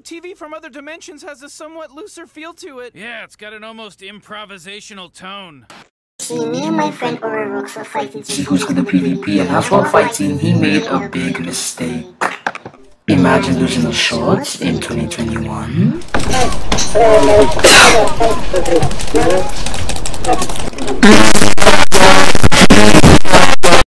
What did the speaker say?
like TV from Other Dimensions has a somewhat looser feel to it. Yeah, it's got an almost improvisational tone. See, me and my friend Overrooks were fighting See who's gonna PvP, and as one fighting, he made a big mistake. Imagine losing the shorts in 2021.